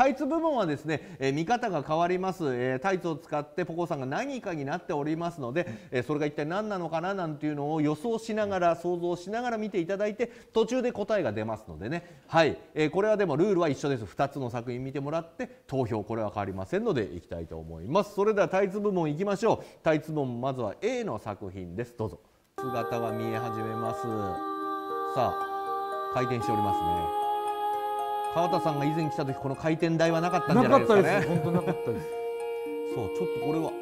タイツ部分はですね、見方が変わります。タイツを使ってポコさんが何かになっておりますので、それが一体何なのかななんていうのを予想しながら想像しながら見ていただいて、途中で答えが出ますのでね。はい、これはでもルールは一緒です。2つの作品見てもらって投票、これは変わりませんのでいきたいと思います。それではタイツ部門いきましょう。タイツ部門まずは A の作品です。どうぞ。姿が見え始めます。さあ回転しておりますね。川田さんが以前来た時この回転台はなかったんじゃないですかね。 なかったです。本当なかったです。 そう、ちょっとこれは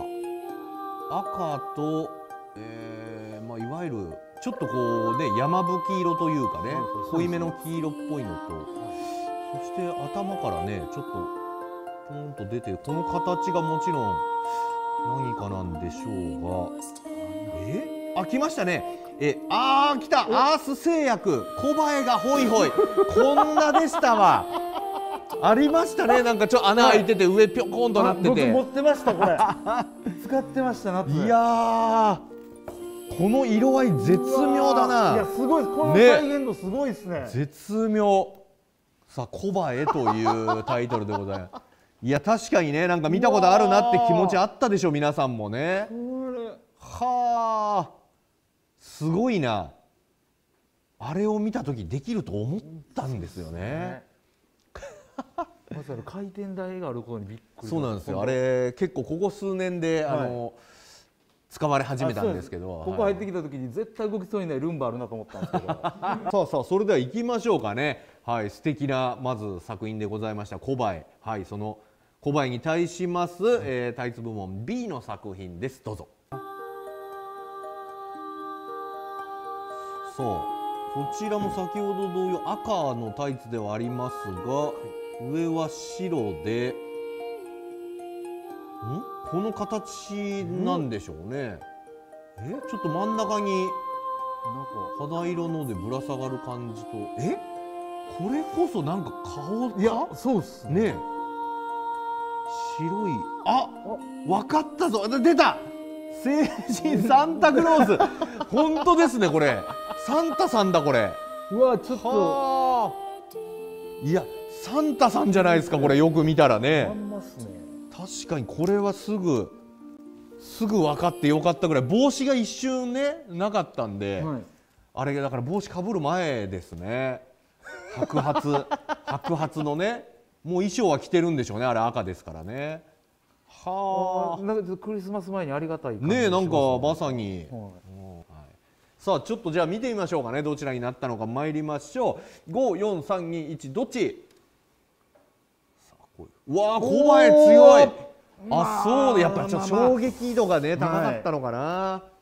赤と、まあ、いわゆるちょっとこうね山吹色というかね、濃いめの黄色っぽいのと、そして頭からねちょっとポンと出て、この形がもちろん何かなんでしょうが、あ、来ましたね。来た、アース製薬小バエがホイホイ、こんなでしたわ。ありましたね。なんかちょっと穴開いてて上ぴょこんとなってて、 僕持ってましたこれ。使ってました夏。 いやー、この色合い絶妙だな。 いやすごい、この再現度すごいですね。 絶妙。さあ小バエというタイトルでございます。いや確かにね、なんか見たことあるなって気持ちあったでしょ皆さんもね。はあ、すごいな。あれを見た時できると思ったんですよね。 まず回転台があることにびっくり。 そうなんですよ。あれ結構ここ数年で使われ始めたんですけど、 ここ入ってきた時に絶対動きそうにないルンバあるなと思ったんですけど。 さあそれでは行きましょうかね。はい、素敵なまず作品でございました小バエ。はい、その小バエに対します、タイツ部門 B の作品です。どうぞ。そう、こちらも先ほど同様赤のタイツではありますが、上は白で、この形なんでしょうね。ちょっと真ん中に肌色のでぶら下がる感じと、これこそなんか顔か。 いやそうっすね。白い、分かったぞ、出た。成人サンタクロース。本当ですねこれ。サンタさんだこれ。 うわちょっと、 いやサンタさんじゃないですかこれ、よく見たらね。確かにこれはすぐ分かってよかったぐらい。帽子が一瞬ねなかったんで、あれだから帽子かぶる前ですね。白髪のね、もう衣装は着てるんでしょうね、あれ赤ですからね。はあ、 なんかクリスマス前にありがたい感じね。なんかまさに。さあちょっとじゃあ見てみましょうかね、どちらになったのか。参りましょう。5、4、3、2、1、どっち。うわー、小バエ強い。あ、そうで、やっぱちょっと衝撃度がね高かったのかな。